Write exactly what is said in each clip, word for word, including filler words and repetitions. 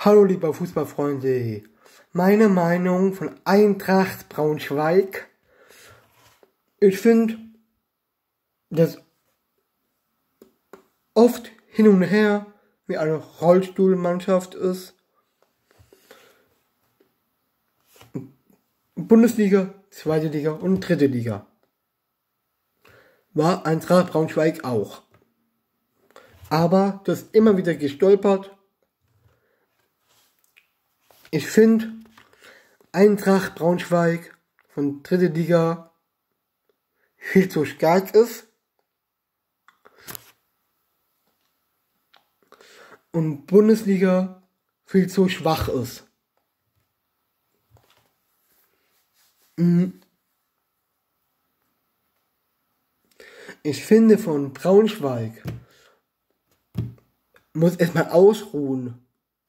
Hallo liebe Fußballfreunde, meine Meinung von Eintracht Braunschweig. Ich finde, dass oft hin und her wie eine Rollstuhlmannschaft ist. Bundesliga, zweite Liga und dritte Liga. War Eintracht Braunschweig auch. Aber das ist immer wieder gestolpert. Ich finde, Eintracht Braunschweig von dritte Liga viel zu stark ist und Bundesliga viel zu schwach ist. Ich finde, von Braunschweig muss erstmal ausruhen.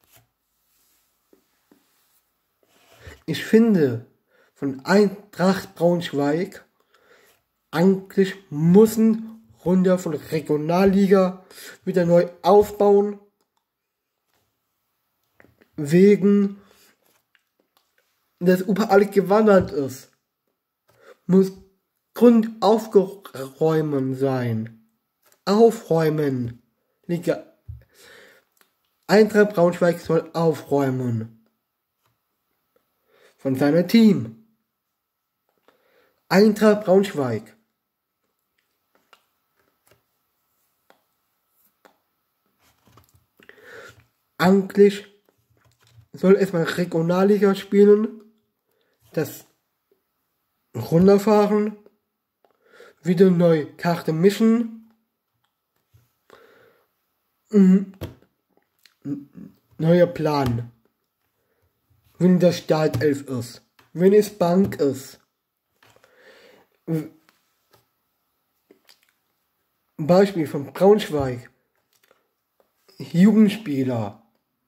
Ich finde, von Eintracht Braunschweig eigentlich müssen runter von Regionalliga wieder neu aufbauen, wegen dass überall gewandert ist. Muss Grund aufgeräumt sein. Aufräumen. Liga. Eintracht Braunschweig soll aufräumen. Von seinem Team. Eintracht Braunschweig. Eigentlich soll erstmal Regionalliga spielen, das runterfahren, wieder neu Karte mischen, neuer Plan. Wenn das Startelf ist, wenn es Bank ist. Beispiel von Braunschweig. Jugendspieler.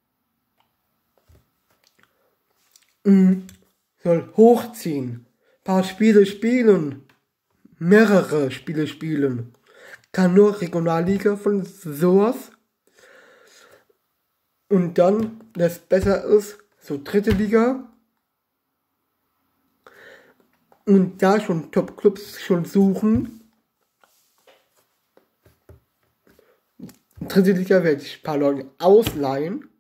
Soll hochziehen. Paar Spiele spielen. Mehrere Spiele spielen. Kann nur Regionalliga von sowas. Und dann, das besser ist, so dritte Liga. Und da schon Top-Clubs schon suchen. Dritte Liga werde ich ein paar Leute ausleihen.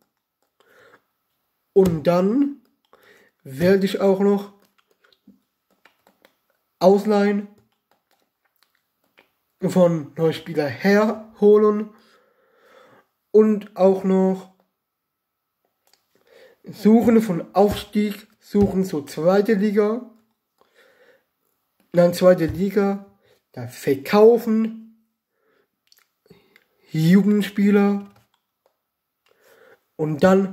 Und dann werde ich auch noch ausleihen von neuen Spielern herholen. Und auch noch Suchen von Aufstieg, suchen zur zweite Liga, dann zweite Liga, da verkaufen Jugendspieler und dann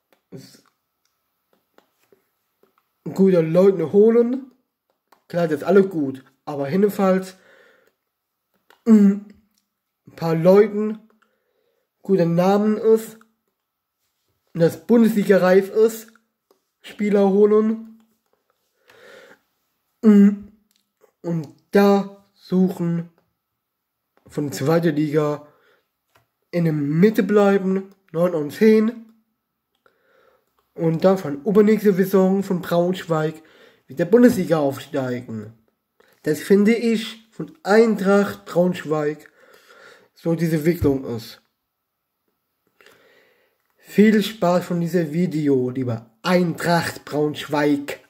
gute Leute holen. Klar, das ist alles gut, aber jedenfalls ein paar Leuten gute Namen ist, das Bundesliga reif ist, Spieler holen und da suchen von zweiter Liga in der Mitte bleiben, neun und zehn und dann von übernächste Saison von Braunschweig mit der Bundesliga aufsteigen. Das finde ich von Eintracht Braunschweig so diese Entwicklung ist. Viel Spaß von diesem Video, lieber Eintracht Braunschweig.